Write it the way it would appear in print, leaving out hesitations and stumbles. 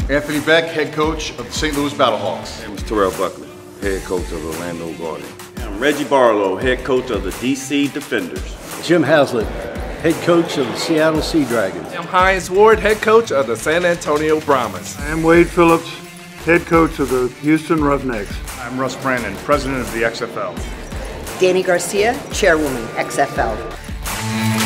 Anthony Beck, head coach of the St. Louis Battlehawks. I'm Terrell Buckley, head coach of the Orlando Guardians. I'm Reggie Barlow, head coach of the DC Defenders. Jim Haslett, head coach of the Seattle Sea Dragons. I'm Hines Ward, head coach of the San Antonio Brahmas. I'm Wade Phillips, head coach of the Houston Roughnecks. I'm Russ Brandon, president of the XFL. Danny Garcia, chairwoman, XFL.